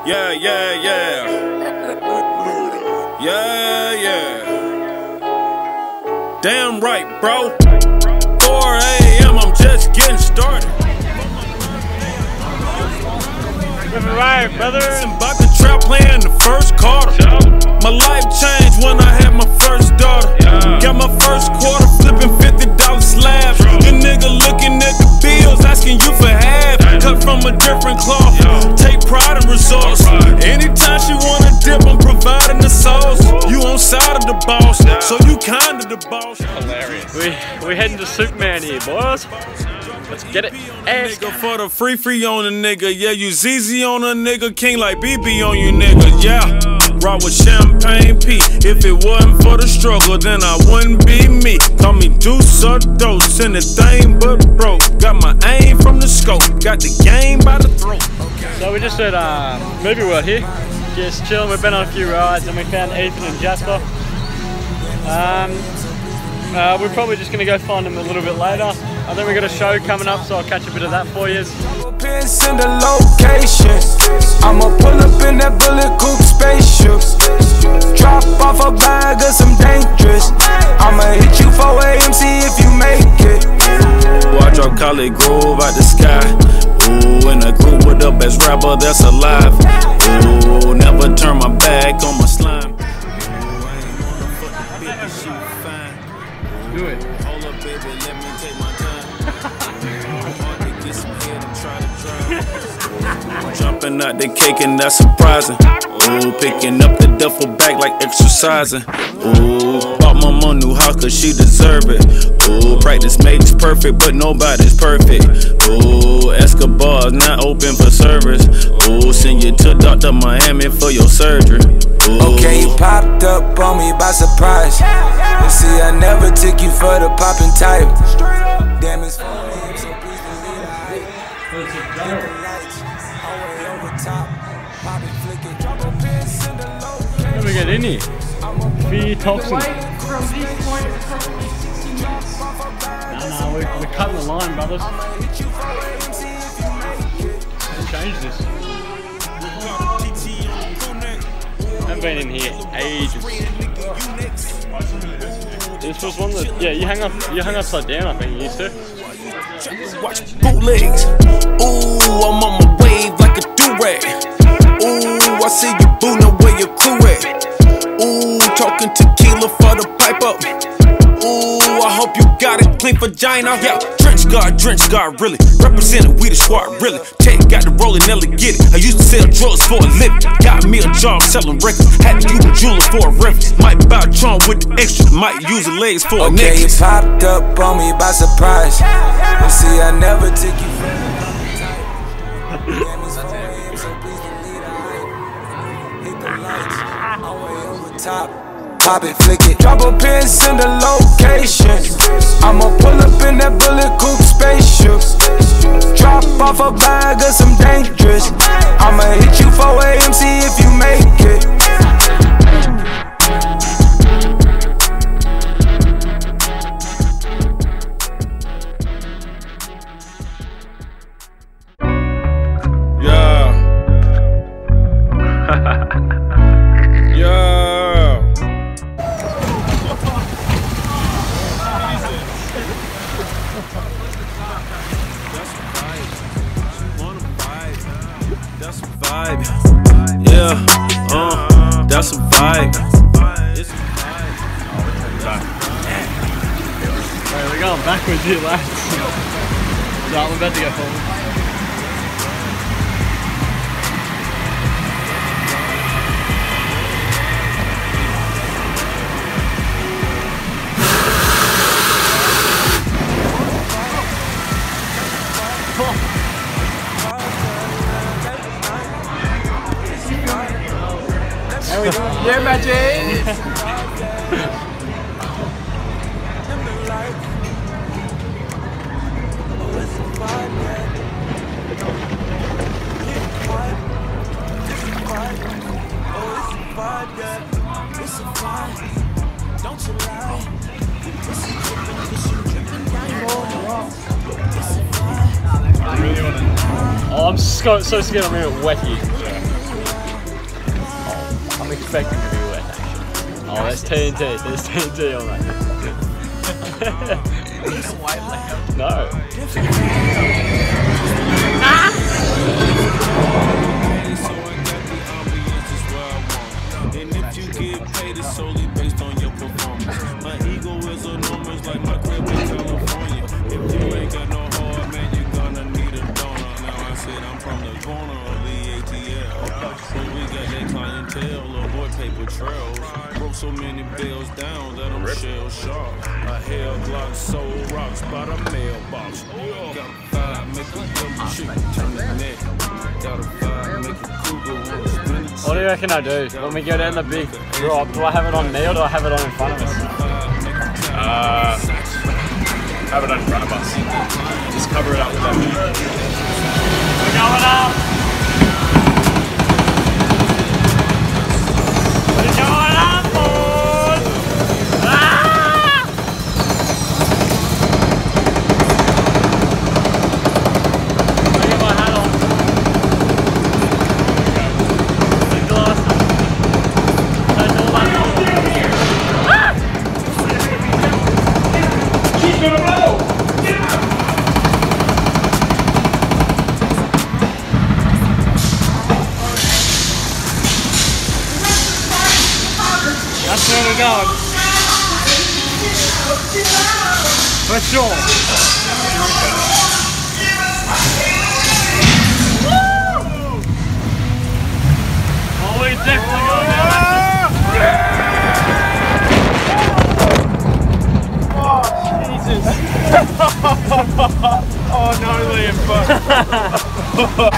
Yeah, yeah, yeah. Yeah, yeah. Damn right, bro. 4 a.m. I'm just getting started. Living right, brother. About the trap playing the first quarter. My life changed when I had my first daughter. Got my first quarter flipping $50 slabs. The nigga looking at the bills, asking you for half. Cut from a different cloth. Take pride in results. Anytime she wanna dip, I'm providing the sauce. You on side of the boss, so you kinda the boss. Hilarious. We heading to Superman here, boys. Let's get it. Nigga for the free on a nigga. Yeah, you ZZ on a nigga. King like BB on you nigga. Yeah. Rock with champagne P. If it wasn't for the struggle, then I wouldn't be me. Call me Deuce or Dose, anything but broke. Got my aim from the scope, got the game by the throat. So we just at Movie World here, just chilling. We've been on a few rides and we found Ethan and Jasper. We're probably just gonna go find them a little bit later. I think we got a show coming up, so I'll catch a bit of that for you. Send a location. I'ma pull up in that bullet coupe spaceship. Drop off a bag of some dangerous. I'ma hit you 4 a.m. see if you make it. I drop College Grove out the sky. Ooh, in a group with the best rapper that's alive. Ooh, never turn my back on my slime. Do it. Hold up, baby, let me take my time. Get some head and try to drive. Jumping out the cake and that's surprising. Ooh, picking up the duffel bag like exercising. Ooh, bought my mom new house cause she deserve it. Ooh, practice makes perfect, but nobody's perfect. Ooh, Escobar's not open for service. Ooh, send you to Dr. Miami for your surgery. Ooh. Okay, you popped up on me by surprise. You see, I never took you for the popping type. Damn, it's 4 a.m. so please believe I How do we get in here? Fear toxin. No, we're cutting the line, brothers. Let's change this. I haven't been in here ages. This was one that, yeah, you hung upside down, I think you used to. Watch bootlegs. Ooh, I'm on my wave like a do-rag. Ooh, I see you bootin' where your crew at. Ooh, talking tequila for the pipe up. Ooh, I hope you got it clean vagina. Yeah, trench guard, really. Representing we the squad, really. Tech got the rolling, Nelly get it. I used to sell drugs for a living. Got me a job selling records. Had to use a jeweler for a reference. Might buy a trunk with the extra. Might use the legs for a necklace. Okay, you popped up on me by surprise. You see, I never took you for top, pop it, flick it. Drop a pin, send a location. I'ma pull up in that bullet coupe spaceship. Drop off a bag of some dangerous. I'ma hit you 4 a.m. see if you make it. Yeah. Yeah. That's a vibe. Yeah, that's a vibe. It's a vibe. Right, we're going backwards here, lads. So I'm about to go forward. Yeah, magic. Oh, I'm so scared I'm gonna get wet here. expecting to be wet actually. Oh, there's TNT. There's TNT on that. No. And if you get paid, it's solely based on your performance. My ego is enormous, like my crib in California. If you ain't got no heart, man, you're gonna need a donor. Now I said I'm from the corner of the ATL. So we got that clientele, avoid paper trails. Broke so many bills down that I'm shell sharp. A hell Glock sold rocks by the mailbox. Got a vibe, make a double chick turn the neck. Got a vibe, make a cougar wanna spin it. What do you reckon I do? When we go down the big drop, do I have it on me or do I have it on in front of us? Have it on in front of us. Just cover it up with that. We're going up! We're going up, boys! Ah! I'll get my hat on. Big glasses. That's all I know. Ah! She's gonna blow! That's where we're going. For sure. Oh, we're definitely going down. Jesus. Oh no, Liam, fuck.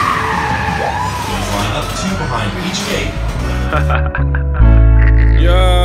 Line up 2 behind each gate. Yeah.